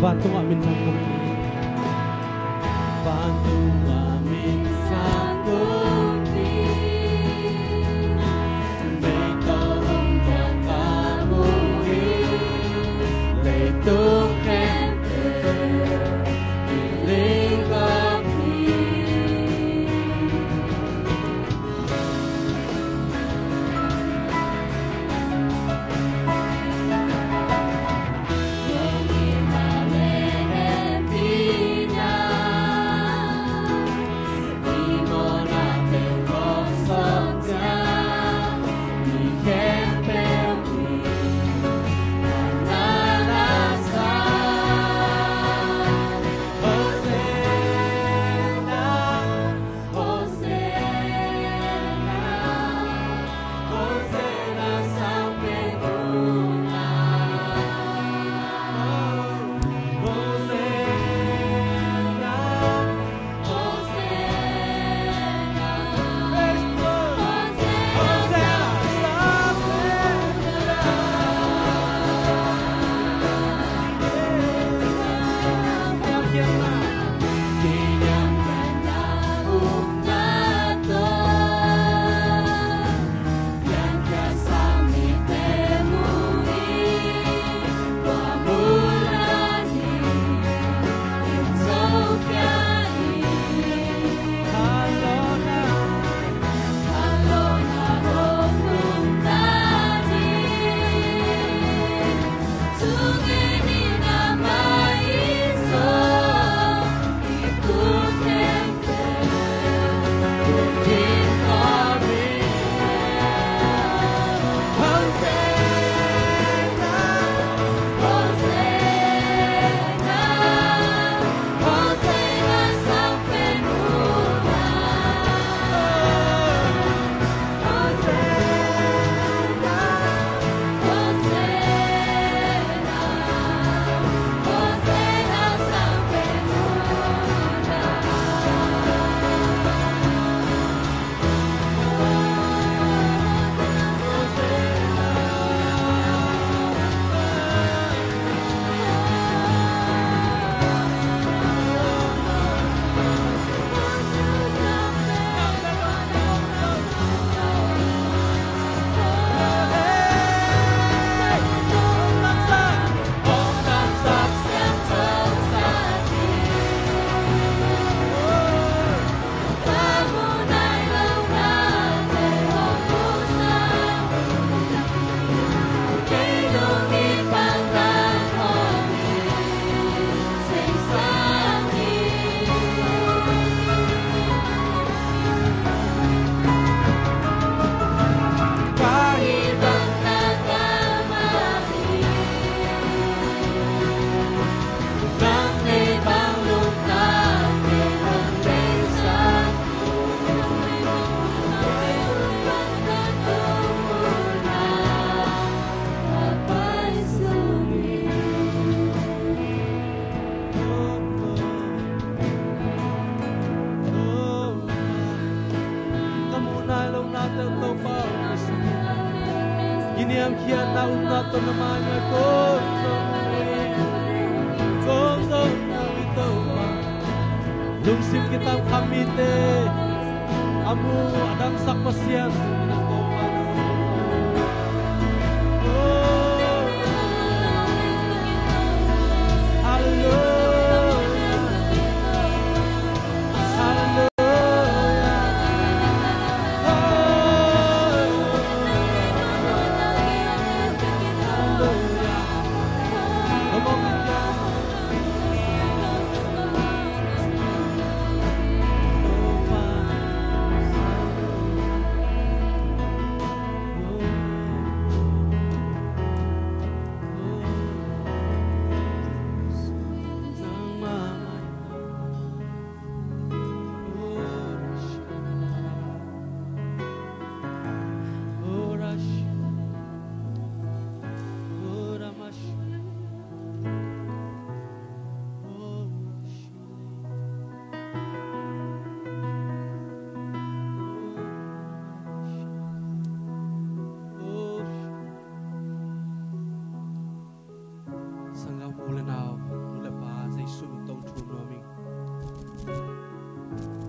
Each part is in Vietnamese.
Bantu amin sanggupi. Bantu amin sanggupi. Leito untuk kamu leito gente dilingkapi. Lungsip kita kamite, amu adang sakpasian.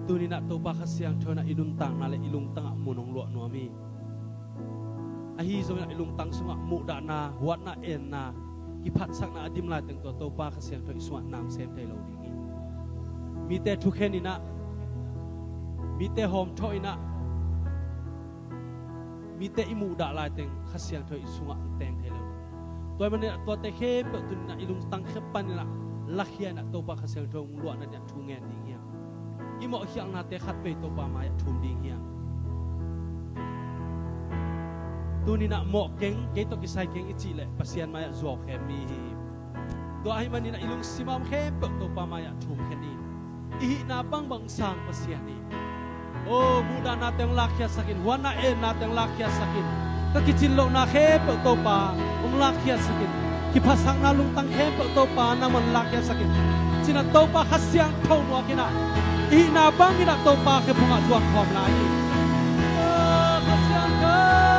tu ni nak topa kasiang tu nak ilung tang na le ilung tang munong luak nuami ahi so nak ilung tang sunga muda na wat na en na kipat sak na adim la teng to topa kasiang tu iswa nang sem thai lo dingi mi te thu khen ina mi te hom tho ina mi te imu da la teng kasiang tu isunga teng thai lo toy man to te khe pe tu na ilung tang khe pan na lakhia na topa kasiang tu luak na thu ngen ding ya imo hiang na te khat pe topa ma ya thum ding ya tu ni na mo keng ke to ki sai keng ichi le pasian ma ya zo khem mi do ai man ni na ilung simam khem pe topa ma ya thum khen ni i na bang bang sang pasian ni oh muda na teng lakhia sakin wana e na teng lakhia sakin ka kichin lo na khe pe topa lakhia sakin ki phasang na lung tang khem pe topa na man lakhia sakin china topa khasiang thau no kina i na bang ina topa khe punga chuak khom la ni khasiang ka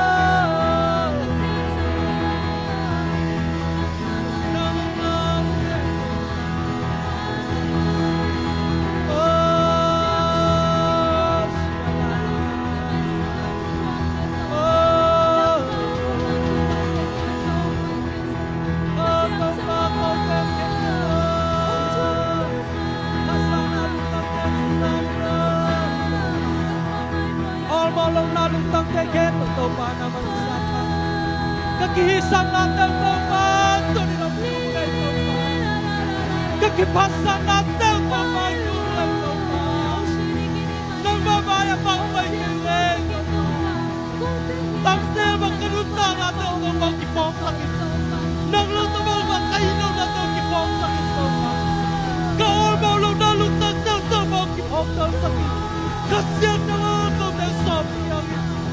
Kakihisan natin topa, tuloy na kulay topa. Kakipasan natin topa, kulay topa. Nang babaya pa umay kilig. Tamsil magkanuta natin topa, kipong sakit. Nang lutumang magkailaw natin kipong sakit topa. Kaormalaw na lutang ng topa, kipong sakit. Kasyan na lang topa, sabi ang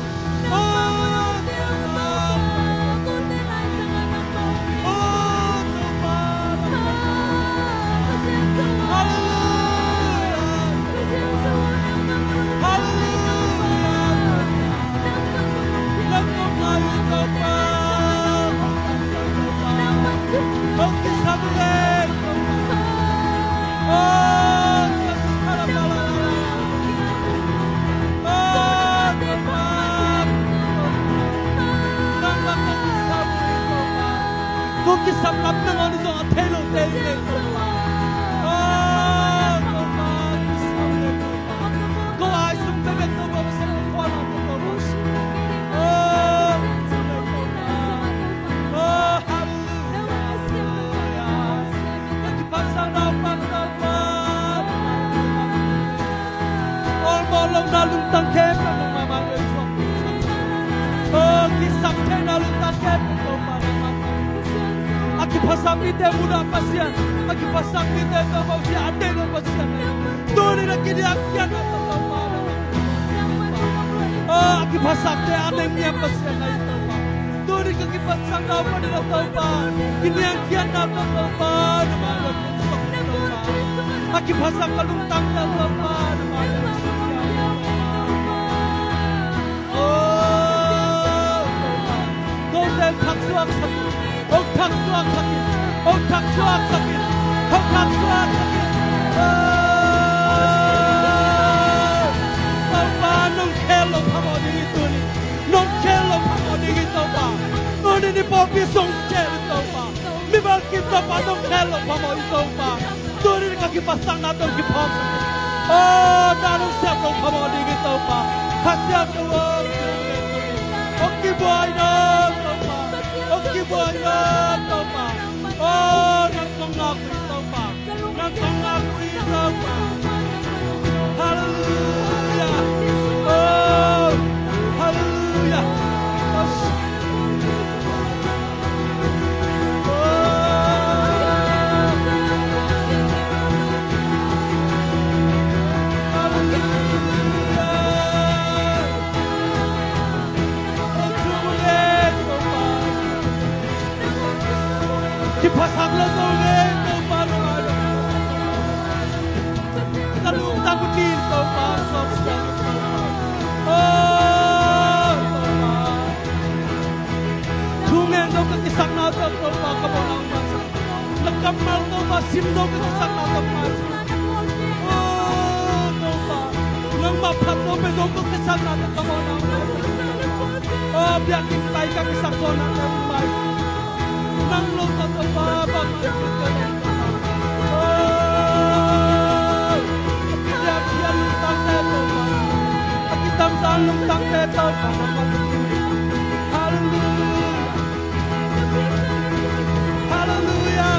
kisah lapang orang itu atelo tele. Oh, Tuhan, kau asyik bebek tu bawa semua orang tu. Oh, haleluya. Bagi pasang dapat dapat. Orang bolong nalung tangkep nama mana itu. Oh, kisah nalung tangkep nama. Aki pasang kita muda pasien, aki pasang kita bawa si ade no pasien. Dori nak kini akian atau mana? Oh, aki pasang kita ade ni pasien lagi tahu. Dori kaki pasang apa ni tahu pa? Kini akian atau mana? Aki pasang kalung tang tahu mana? Oh, kau dah tak suak sakit. Oh, tak suak sakit. Oh, tak suak sakit. Oh, tak suak sakit. Taupa nong kelo pamo dingi tuni. Nong kelo pamo dingi taupa. Noni ni popi song kelo taupa. Mibal kita pa nong kelo pamo di taupa. Tuni ni kaki pasang nato ki pom sakit. Oh, nanong siap nong pamo dingi taupa. Kasiap tuwag. Oh, kibuay nong taupa. Oh, kibuay nong taupa. Oh, nagpangakui taupa. Nagpangakui taupa. Hallelujah. Oh, hallelujah. Pasang lotong itu baru ada. Kalau tak begini kau pasang oh, tungen kau kisah nada kau pakai bolang masa. Lekam mal kau masih kau kisah nada masa. Oh, kau mà phật nó bây giờ có cái sang nào nó không nào biar kita ikan kisah kona mai nang lo to ba ba kita dia lutang te to kita sang lutang te to hallelujah hallelujah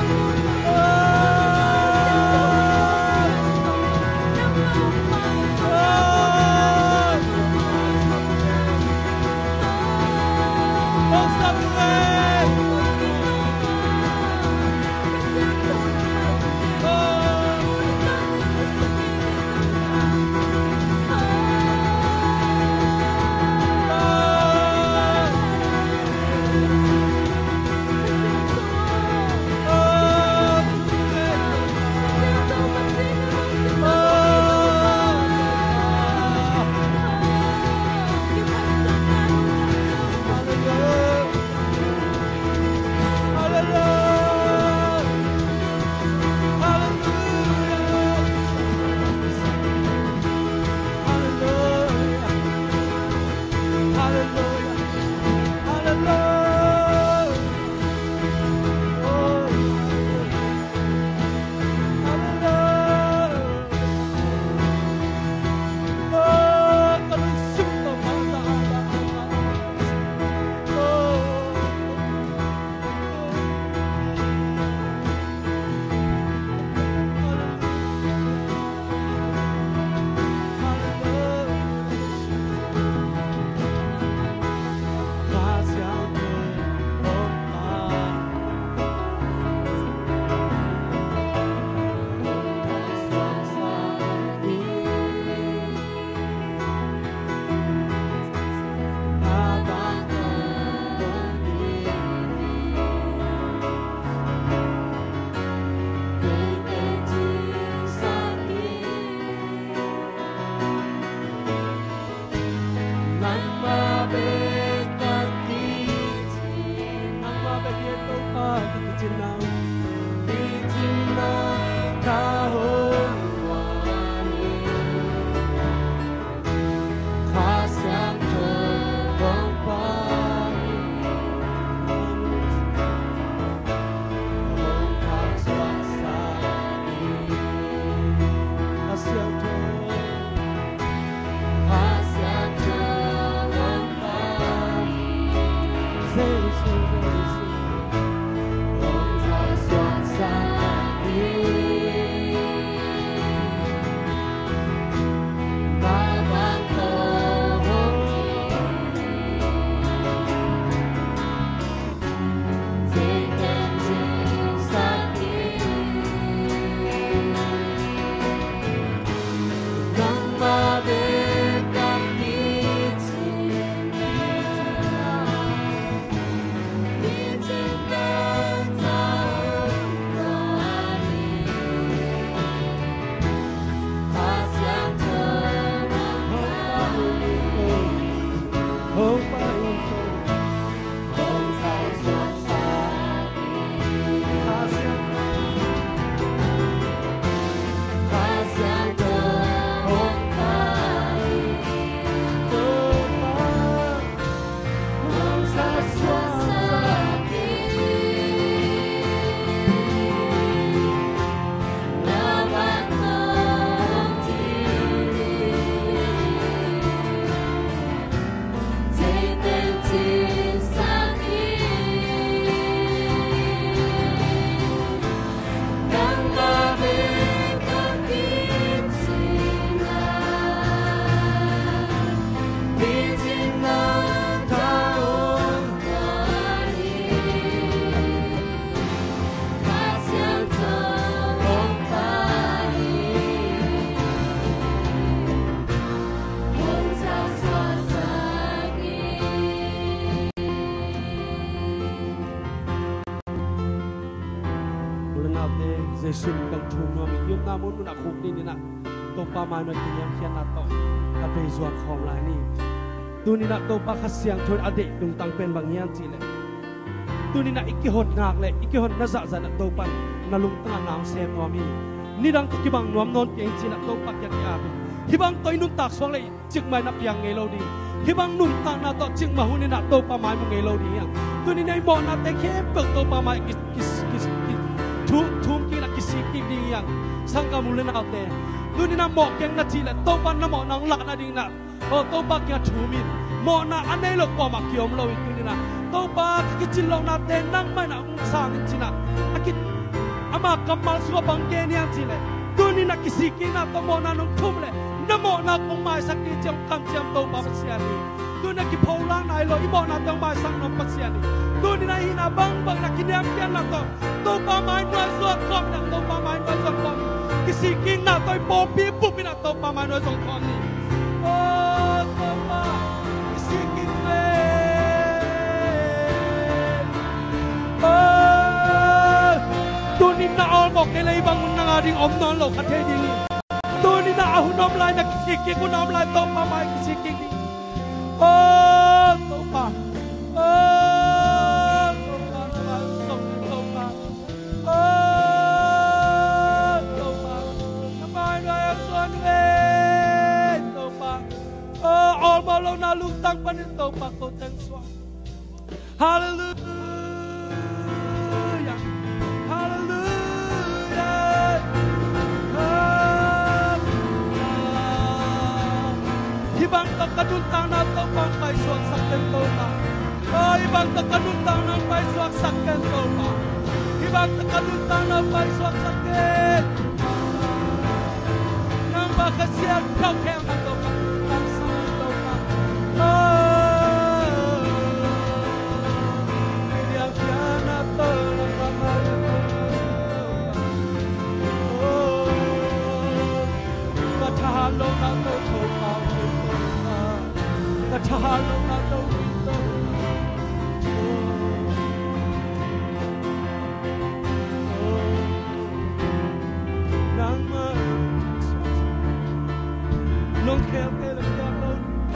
Jesu kang chunga mi yum na mun na khuk ni na to pa ma no tin yang khian na to a be zwa khom lai ni tu ni na to pa kha siang thoi ade tung tang pen bang yan chi le tu ni na ikki hot ngak le ikki hot na za za na to pan na lung tang nang sem no mi ni dang ki bang nom non keng chi na to pa kya kya hibang toy nun tak swang le chik mai na piang nge lo di hibang nun tak na to chik ma huni na to pa mai mo nge lo di yang tu ni nei mo na te khe pek to pa mai kis thum ki na kisi ki di yang sangka mulen na te tu ni na mo keng na chi le to pan na mo nang la na ding na o to pa kya thumin mo na anei lo ko ma kiom lo tu ni na to pa ki chin lo na te nang mai na ung sang chi na akit ama kamal suwa bang ke ni ang chi le tu ni na kisi ki na to mo na nong thum le na mo na kong mai sak ni chang kam cham to pa sia ni tu na ki phau lang nai lo i mo na tang mai sang no pa sia ni tu ni na hina bang na kinyam kian la to pa mai no so kom na to pa mai no so kom kisi ki na to po pi pu pi na to pa mai no so kom ni oh to pa kisi ki le tu ni na all mo ke lai bang na nga ding om non lo kha the ding tu ni na hu nom lai na kisi ki ku nom lai to pa mai kisi ki oh to pa oh to pa na so to pa oh to pa na mai na son ve to pa oh all mo lo na lu tang pa ni to pa ko tang swa hallelujah ibang takaduntang na to pang paiswag sakyan to pa. Ibang takaduntang na paiswag sakyan to pa. Ibang takaduntang na paiswag sakyan. Nang bakasyan kau kaya na to pa. Nang sanay to pa. Piniyang kaya na to. Nang pamayan to pa. Matahalo na to pa. Tahalo na to dito nang long kaya lang yalo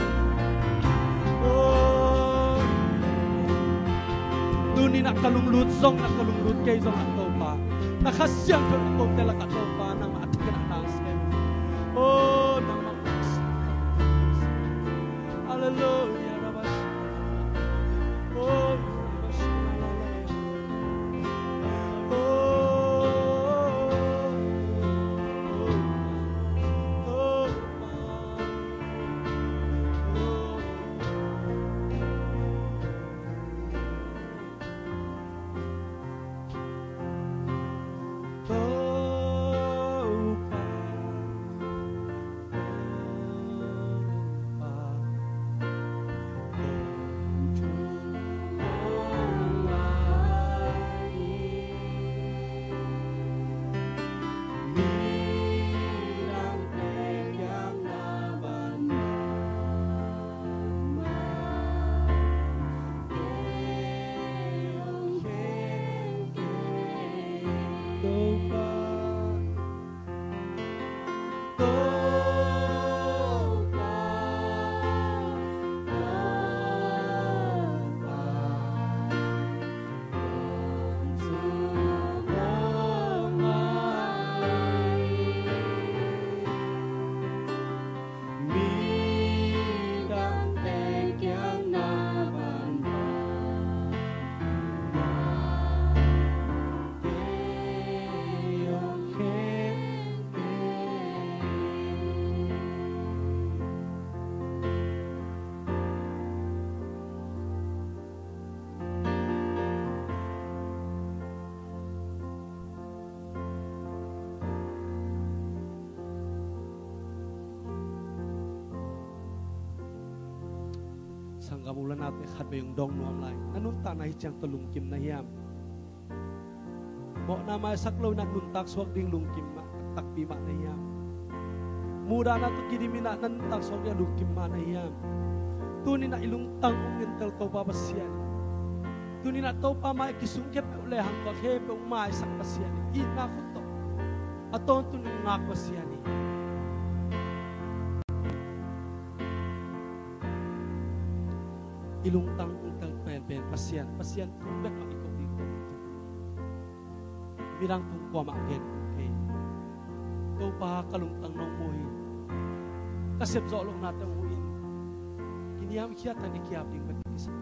duni na kalunglut zong na kalunglut kay zong na to pa nakasyang ko na kong tela ka to pa nang maatikin ang nasem nang hallelujah, Rabash. Oh, Rabash. Sanggamulan natin khat bayong dong nuam lai nanunta na hityang tulungkim na hiyam mo na may saklaw na nuntak swag ding lungkim ma takpi ma na hiyam muda na to kidimina nanuntak swag ya lungkim ma na hiyam tuni na ilungtang mental to papasyan tuni na to pa ma kisungkep ulehang ko hepe umay sak pasyan ina ko to aton tuni ngak pasyan ilungtang ungkang pen pasyan tumbek ang ikaw dito birang tong kuwamakin okay to pa kalungtang nong muhi kasep zo lok na tang uin kiniam khia tan ikiap ding pati kisa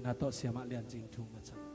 na to siya ma lian jing thung na chang